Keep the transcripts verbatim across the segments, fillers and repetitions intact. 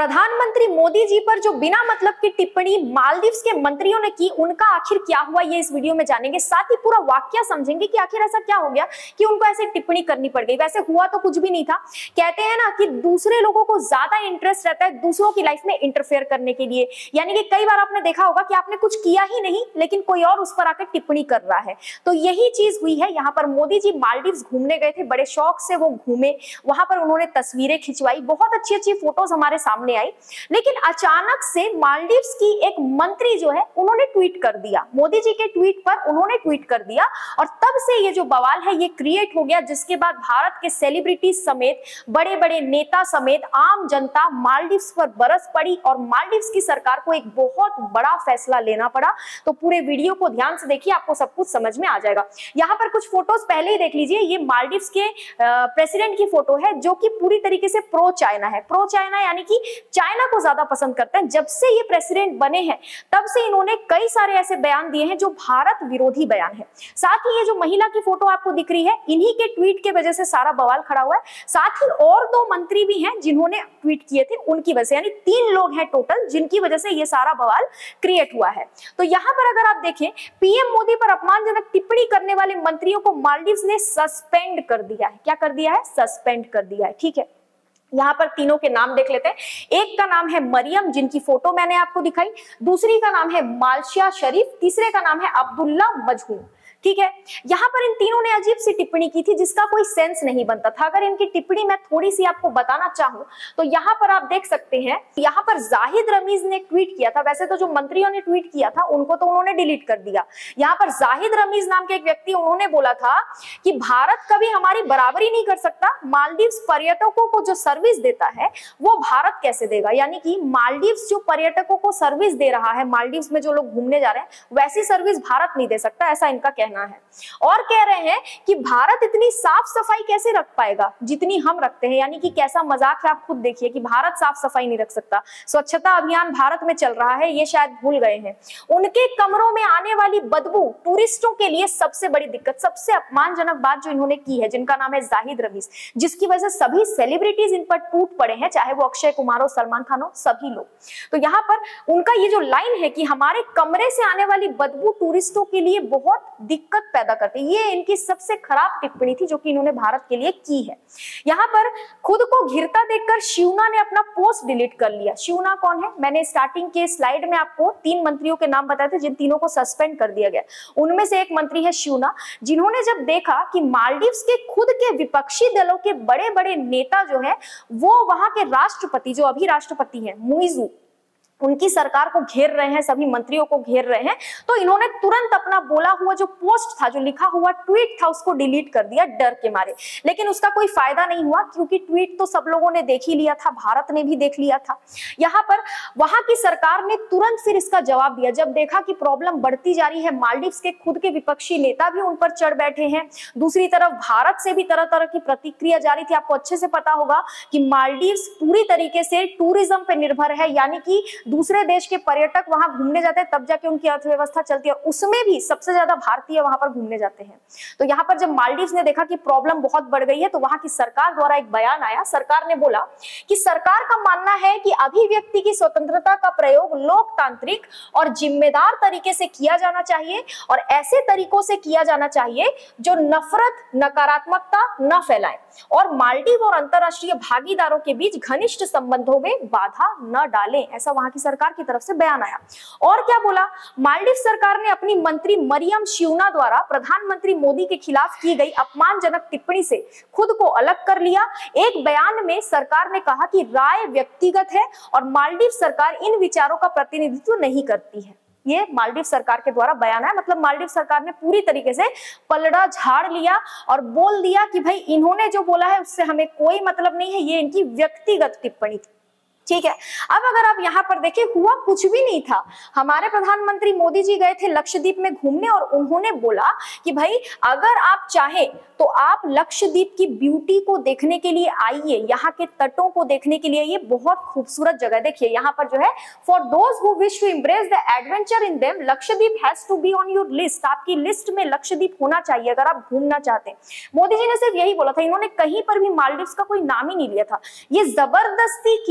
प्रधानमंत्री मोदी जी पर जो बिना मतलब की टिप्पणी मालदीव्स के मंत्रियों ने की, उनका आखिर क्या हुआ ये इस वीडियो में जानेंगे। साथ ही पूरा वाकया समझेंगे कि आखिर ऐसा क्या हो गया कि उनको ऐसे टिप्पणी करनी पड़ गई। वैसे हुआ तो कुछ भी नहीं था। कहते हैं ना कि दूसरे लोगों को ज्यादा इंटरेस्ट रहता है दूसरों की लाइफ में इंटरफेयर करने के लिए, यानी कि कई बार आपने देखा होगा कि आपने कुछ किया ही नहीं लेकिन कोई और उस पर आकर टिप्पणी कर रहा है। तो यही चीज हुई है। यहाँ पर मोदी जी मालदीव्स घूमने गए थे, बड़े शौक से वो घूमे, वहां पर उन्होंने तस्वीरें खिंचवाई, बहुत अच्छी अच्छी फोटोज हमारे सामने आई। लेकिन अचानक से मालदीव्स की एक मंत्री जो है उन्होंने ट्वीट कर दिया, मोदी जी के ट्वीट पर उन्होंने ट्वीट कर दिया और तब से ये जो बवाल है ये क्रिएट हो गया, जिसके बाद भारत के सेलिब्रिटीज समेत बड़े बड़े नेता समेत आम जनता मालदीव्स पर बरस पड़ी और मालदीव्स की सरकार को एक बहुत बड़ा फैसला लेना पड़ा। तो पूरे वीडियो को ध्यान से देखिए, आपको सब कुछ समझ में आ जाएगा। यहाँ पर कुछ फोटोज पहले ही देख लीजिए। ये मालदीव्स के प्रेसिडेंट की फोटो है जो कि पूरी तरीके से प्रो चाइना है। प्रो चाइना यानी कि चाइना को ज्यादा पसंद करते हैं। जब से ये प्रेसिडेंट बने हैं तब से इन्होंने कई सारे ऐसे बयान दिए हैं जो भारत विरोधी बयान है। साथ ही ये जो महिला की फोटो आपको दिख रही है, इन्हीं के ट्वीट के वजह से सारा बवाल खड़ा हुआ है। साथ ही और दो मंत्री भी हैं जिन्होंने ट्वीट किए थे, उनकी वजह से, यानी तीन लोग हैं टोटल जिनकी वजह से ये सारा बवाल क्रिएट हुआ है। तो यहाँ पर अगर आप देखें, पीएम मोदी पर अपमानजनक टिप्पणी करने वाले मंत्रियों को मालदीव्स ने सस्पेंड कर दिया है। क्या कर दिया है? सस्पेंड कर दिया है। ठीक है, यहाँ पर तीनों के नाम देख लेते हैं। एक का नाम है मरियम, जिनकी फोटो मैंने आपको दिखाई। दूसरी का नाम है मालशिया शरीफ। तीसरे का नाम है अब्दुल्ला मजहूम। ठीक है, यहाँ पर इन तीनों ने अजीब सी टिप्पणी की थी जिसका कोई सेंस नहीं बनता था। अगर इनकी टिप्पणी मैं थोड़ी सी आपको बताना चाहूं तो यहाँ पर आप देख सकते हैं, यहाँ पर जाहिद रमीज ने ट्वीट किया था। वैसे तो जो मंत्रियों ने ट्वीट किया था उनको तो उन्होंने डिलीट कर दिया। यहाँ पर जाहिद रमीज नाम के एक व्यक्ति, उन्होंने बोला था कि भारत कभी हमारी बराबरी नहीं कर सकता, मालदीव्स पर्यटकों को जो सर्विस देता है वो भारत कैसे देगा। यानी कि मालदीव्स जो पर्यटकों को सर्विस दे रहा है, मालदीव्स में जो लोग घूमने जा रहे हैं, वैसी सर्विस भारत नहीं दे सकता, ऐसा इनका कहना है। और कह रहे हैं कि भारत इतनी साफ सफाई कैसे रख पाएगा जितनी हम रखते हैं। यानी कि कैसा मजाक है, आप खुद देखिए कि भारत साफ सफाई नहीं रख सकता। स्वच्छता अभियान भारत में चल रहा है, ये शायद भूल गए हैं। उनके कमरों में आने वाली बदबू टूरिस्टों के लिए सबसे बड़ी दिक्कत, सबसे अपमानजनक बात जो इन्होंने की है, जिनका नाम है जाहिद रमीज, जिसकी वजह से सभी सेलिब्रिटीज इन पर टूट पड़े हैं, चाहे वो अक्षय कुमार हो, सलमान खान हो, सभी लोग। तो यहाँ पर उनका ये जो लाइन है कि हमारे कमरे से आने वाली बदबू टूरिस्टों के लिए बहुत दिक्कत पैदा करती है, ये इनकी सबसे खराब टिप्पणी थी जो कि इन्होंने भारत के लिए की है। यहाँ पर खुद को घिरता देखकर शिवना ने अपना पोस्ट डिलीट कर लिया। शिवना कौन है? मैंने स्टार्टिंग के स्लाइड में आपको तीन मंत्रियों के नाम बताए थे जिन तीनों को सस्पेंड कर दिया गया। उनमें से एक मंत्री है शिवना, जिन्होंने जब देखा कि मालदीव्स के खुद के विपक्षी दलों के बड़े बड़े नेता जो है वो वहां के राष्ट्रपति, जो अभी राष्ट्रपति है मुइजू, उनकी सरकार को घेर रहे हैं, सभी मंत्रियों को घेर रहे हैं, तो इन्होंने तुरंत अपना बोला हुआ जो पोस्ट था, जो लिखा हुआ ट्वीट था, उसको डिलीट कर दिया डर के मारे। लेकिन उसका कोई फायदा नहीं हुआ क्योंकि ट्वीट तो सब लोगों ने देख ही लिया था, भारत ने भी देख लिया था। यहाँ पर वहां की सरकार ने तुरंत फिर इसका जवाब दिया। जब देखा कि प्रॉब्लम बढ़ती जा रही है, मालदीव्स के खुद के विपक्षी नेता भी उन पर चढ़ बैठे हैं, दूसरी तरफ भारत से भी तरह तरह की प्रतिक्रिया जारी थी। आपको अच्छे से पता होगा कि मालदीव्स पूरी तरीके से टूरिज्म पे निर्भर है, यानी कि दूसरे देश के पर्यटक वहां घूमने जाते हैं तब जाके उनकी अर्थव्यवस्था चलती है, उसमें भी सबसे ज्यादा भारतीय वहां पर घूमने जाते हैं। तो यहाँ पर जब मालदीव्स ने देखा कि प्रॉब्लम बहुत बढ़ गई है तो वहां की सरकार द्वारा एक बयान आया। सरकार ने बोला कि सरकार का मानना है कि अभिव्यक्ति की स्वतंत्रता का प्रयोग लोकतांत्रिक और जिम्मेदार तरीके से किया जाना चाहिए और ऐसे तरीकों से किया जाना चाहिए जो नफरत, नकारात्मकता न फैलाएं और मालदीव और अंतरराष्ट्रीय भागीदारों के बीच घनिष्ठ संबंधों में बाधा न डालें। ऐसा वहां की सरकार की तरफ से बयान आया। और क्या बोला? मालदीव सरकार ने अपनी मंत्री मरियम शिवना द्वारा प्रधानमंत्री मोदी के खिलाफ की गई अपमानजनक टिप्पणी से खुद को अलग कर लिया। एक बयान में सरकार ने कहा कि राय व्यक्तिगत है और मालदीव सरकार इन विचारों का प्रतिनिधित्व नहीं करती है। ये मालदीव सरकार के द्वारा बयान है, मतलब मालदीव सरकार ने पूरी तरीके से पलड़ा झाड़ लिया और बोल दिया कि भाई इन्होंने जो बोला है उससे हमें कोई मतलब नहीं है, ये इनकी व्यक्तिगत टिप्पणी थी। ठीक है, अब अगर आप यहाँ पर देखें, हुआ कुछ भी नहीं था। हमारे प्रधानमंत्री मोदी जी गए थे लक्षद्वीप में घूमने और उन्होंने बोला कि भाई अगर आप चाहें तो आप लक्षद्वीप की ब्यूटी को देखने के लिए आइए, यहाँ के तटों को देखने के लिए, ये बहुत खूबसूरत जगह। देखिए यहाँ पर जो है, for those who wish to embrace the adventure in them Lakshadweep has to be on your list. आपकी लिस्ट में लक्षद्वीप होना चाहिए अगर आप घूमना चाहते हैं। मोदी जी ने सिर्फ यही बोला था, इन्होंने कहीं पर भी मालदीव्स का कोई नाम ही नहीं लिया था। ये जबरदस्ती किया हुआ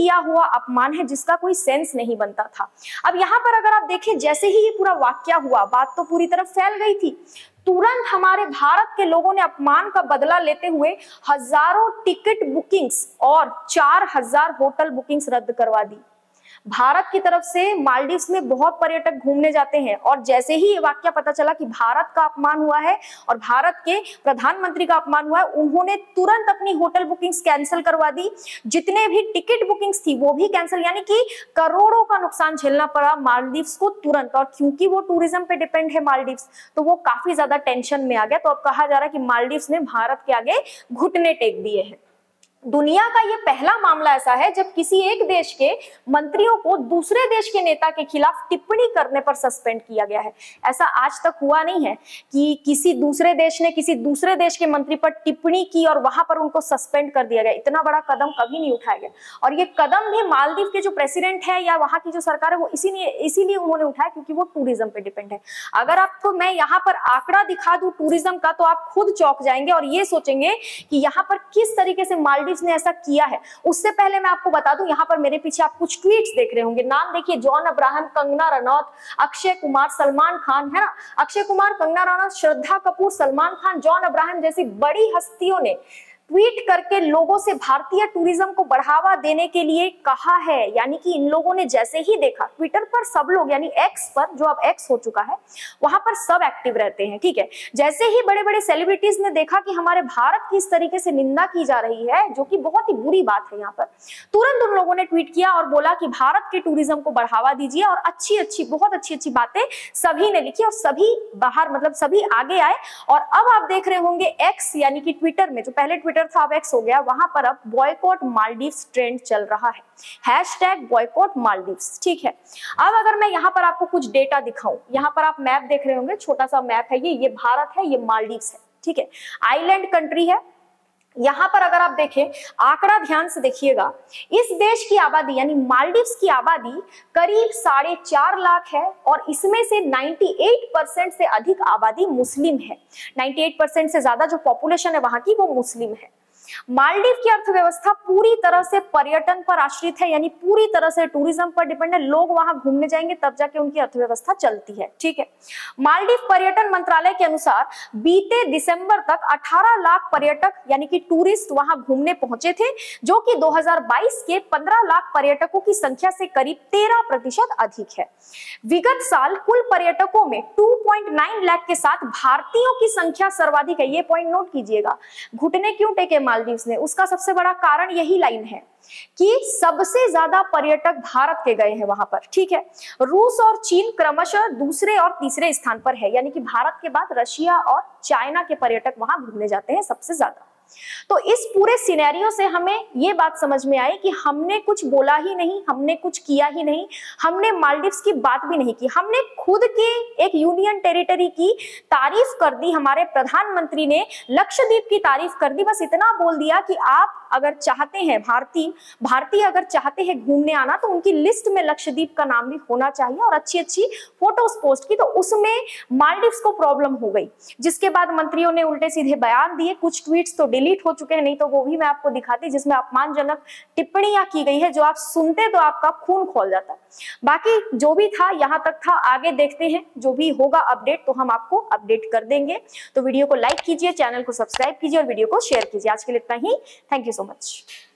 अपमान है जिसका कोई सेंस नहीं बनता था। अब यहाँ पर अगर आप देखें, जैसे ही ये पूरा वाकया हुआ, बात तो पूरी तरफ फैल गई थी। तुरंत हमारे भारत के लोगों ने अपमान का बदला लेते हुए हजारों टिकट बुकिंग्स और चार हजार होटल बुकिंग्स रद्द करवा दी। भारत की तरफ से मालदीव्स में बहुत पर्यटक घूमने जाते हैं और जैसे ही ये वाकया पता चला कि भारत का अपमान हुआ है और भारत के प्रधानमंत्री का अपमान हुआ है, उन्होंने तुरंत अपनी होटल बुकिंग्स कैंसिल करवा दी। जितने भी टिकट बुकिंग्स थी वो भी कैंसिल, यानी कि करोड़ों का नुकसान झेलना पड़ा मालदीव्स को तुरंत। और क्योंकि वो टूरिज्म पे डिपेंड है मालदीव्स, तो वो काफी ज्यादा टेंशन में आ गया। तो अब कहा जा रहा है कि मालदीव्स ने भारत के आगे घुटने टेक दिए हैं। दुनिया का ये पहला मामला ऐसा है जब किसी एक देश के मंत्रियों को दूसरे देश के नेता के खिलाफ टिप्पणी करने पर सस्पेंड किया गया है। ऐसा आज तक हुआ नहीं है कि किसी दूसरे देश ने किसी दूसरे देश के मंत्री पर टिप्पणी की और वहां पर उनको सस्पेंड कर दिया गया। इतना बड़ा कदम कभी नहीं उठाया गया और ये कदम भी मालदीव के जो प्रेसिडेंट है या वहां की जो सरकार है वो इसीलिए इसीलिए उन्होंने उठाया क्योंकि वो टूरिज्म पे डिपेंड है। अगर आपको मैं यहाँ पर आंकड़ा दिखा दूं टूरिज्म का तो आप खुद चौंक जाएंगे और ये सोचेंगे कि यहाँ पर किस तरीके से मालदीव ने ऐसा किया है। उससे पहले मैं आपको बता दूं, यहाँ पर मेरे पीछे आप कुछ ट्वीट्स देख रहे होंगे। नाम देखिए, जॉन अब्राहम, कंगना रनौत, अक्षय कुमार, सलमान खान, है ना। अक्षय कुमार, कंगना रनौत, श्रद्धा कपूर, सलमान खान, जॉन अब्राहम जैसी बड़ी हस्तियों ने ट्वीट करके लोगों से भारतीय टूरिज्म को बढ़ावा देने के लिए कहा है। यानी कि इन लोगों ने जैसे ही देखा, ट्विटर पर सब लोग, यानी एक्स पर, जो अब एक्स हो चुका है, वहां पर सब एक्टिव रहते हैं, ठीक है। जैसे ही बड़े बड़े सेलिब्रिटीज ने देखा कि हमारे भारत की इस तरीके से निंदा की जा रही है, जो कि बहुत ही बुरी बात है, यहाँ पर तुरंत उन लोगों ने ट्वीट किया और बोला कि भारत के टूरिज्म को बढ़ावा दीजिए। और अच्छी अच्छी बहुत अच्छी अच्छी बातें सभी ने लिखी और सभी बाहर, मतलब सभी आगे आए। और अब आप देख रहे होंगे एक्स यानी कि ट्विटर में, जो पहले ट्विटर था अब एक्स हो गया, वहां पर अब बॉयकॉट मालदीव्स ट्रेंड चल रहा है, हैशटैग बॉयकॉट मालदीव्स, ठीक है। अब अगर मैं यहाँ पर आपको कुछ डेटा दिखाऊं, यहाँ पर आप मैप देख रहे होंगे, छोटा सा मैप है ये ये भारत है, ये मालदीव्स है, ठीक है। आइलैंड कंट्री है। यहाँ पर अगर आप देखें, आंकड़ा ध्यान से देखिएगा, इस देश की आबादी यानी मालदीव्स की आबादी करीब साढ़े चार लाख है और इसमें से अट्ठानवे परसेंट से अधिक आबादी मुस्लिम है। अट्ठानवे परसेंट से ज्यादा जो पॉपुलेशन है वहां की वो मुस्लिम है। मालदीव की अर्थव्यवस्था पूरी तरह से पर्यटन पर आश्रित है, यानी पूरी तरह से टूरिज्म पर डिपेंड है। लोग वहां घूमने जाएंगे तब जाके उनकी अर्थव्यवस्था चलती है, ठीक है। मालदीव पर्यटन मंत्रालय के अनुसार बीते दिसंबर तक अठारह लाख पर्यटक यानी कि टूरिस्ट वहां घूमने पहुंचे थे, जो कि दो हज़ार बाईस के पंद्रह लाख पर्यटकों की संख्या से करीब तेरह प्रतिशत अधिक है। विगत साल कुल पर्यटकों में दो पॉइंट नौ लाख के साथ भारतीयों की संख्या सर्वाधिक है। ये पॉइंट नोट कीजिएगा। घुटने क्यों टेके मालदीव्स ने? उसका सबसे बड़ा कारण यही लाइन है कि सबसे ज्यादा पर्यटक भारत के गए हैं वहां पर, ठीक है। रूस और चीन क्रमशः दूसरे और तीसरे स्थान पर है, यानी कि भारत के बाद रशिया और चाइना के पर्यटक वहां घूमने जाते हैं सबसे ज्यादा। तो इस पूरे सिनेरियो से हमें ये बात समझ में आई कि हमने कुछ बोला ही नहीं, हमने कुछ किया ही नहीं, हमने मालदीव्स की बात भी नहीं की, हमने खुद के एक यूनियन टेरिटरी की तारीफ कर दी। हमारे प्रधानमंत्री ने लक्षद्वीप की तारीफ कर दी। बस इतना बोल दिया कि आप अगर चाहते हैं, भारतीय भारतीय अगर चाहते हैं घूमने आना तो उनकी लिस्ट में लक्षद्वीप का नाम भी होना चाहिए और अच्छी अच्छी फोटोज पोस्ट की। तो उसमें मालदीव्स को प्रॉब्लम हो गई, जिसके बाद मंत्रियों ने उल्टे सीधे बयान दिए। कुछ ट्वीट्स तो डिलीट हो चुके हैं, नहीं तो वो भी मैं आपको दिखाती, जिसमें अपमानजनक टिप्पणियां की गई है, जो आप सुनते तो आपका खून खौल जाता। बाकी जो भी था यहाँ तक था, आगे देखते हैं जो भी होगा अपडेट तो हम आपको अपडेट कर देंगे। तो वीडियो को लाइक कीजिए, चैनल को सब्सक्राइब कीजिए और वीडियो को शेयर कीजिए। आज के लिए इतना ही। Thank you so much.